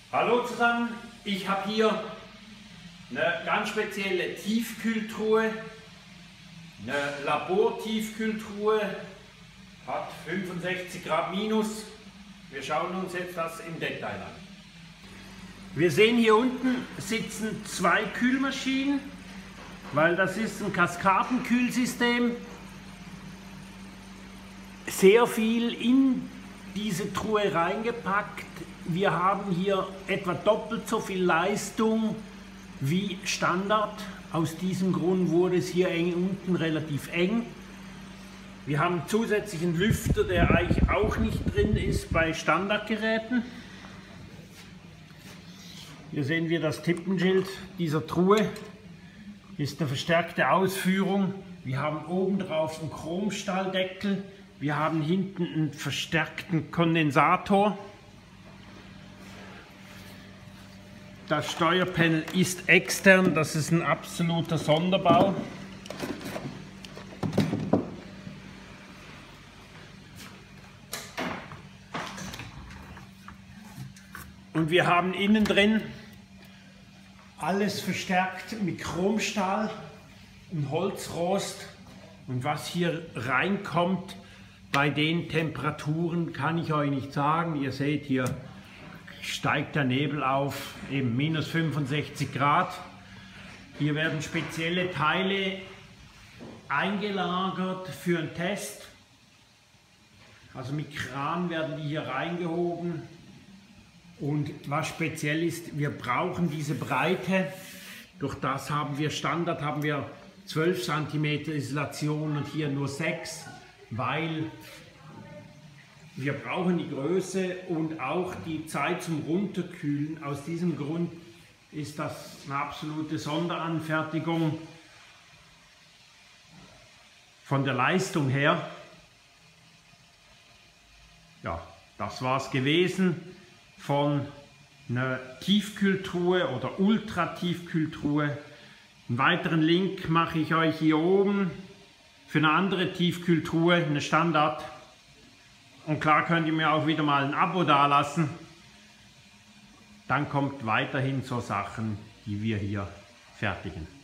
Hallo zusammen, ich habe hier eine ganz spezielle Tiefkühltruhe, eine Labor-Tiefkühltruhe, hat 65 Grad minus. Wir schauen uns jetzt das im Detail an. Wir sehen, hier unten sitzen zwei Kühlmaschinen, weil das ist ein Kaskadenkühlsystem. Sehr viel in diese Truhe reingepackt. Wir haben hier etwa doppelt so viel Leistung wie Standard. Aus diesem Grund wurde es hier unten relativ eng. Wir haben einen zusätzlichen Lüfter, der eigentlich auch nicht drin ist bei Standardgeräten. Hier sehen wir das Tippenschild dieser Truhe. Ist eine verstärkte Ausführung. Wir haben oben drauf einen Chromstahldeckel. Wir haben hinten einen verstärkten Kondensator. Das Steuerpanel ist extern, das ist ein absoluter Sonderbau. Und wir haben innen drin alles verstärkt mit Chromstahl und Holzrost. Und was hier reinkommt bei den Temperaturen, kann ich euch nicht sagen. Ihr seht, hier steigt der Nebel auf, eben minus 65 Grad. Hier werden spezielle Teile eingelagert für einen Test. Also mit Kran werden die hier reingehoben. Und was speziell ist, wir brauchen diese Breite. Durch das haben wir Standard, haben wir 12 cm Isolation und hier nur 6, weil wir brauchen die Größe und auch die Zeit zum Runterkühlen. Aus diesem Grund ist das eine absolute Sonderanfertigung von der Leistung her. Ja, das war es gewesen von einer Tiefkühltruhe oder Ultra-Tiefkühltruhe. Einen weiteren Link mache ich euch hier oben für eine andere Tiefkühltruhe, eine Standard. Und klar könnt ihr mir auch wieder mal ein Abo dalassen. Dann kommt weiterhin so Sachen, die wir hier fertigen.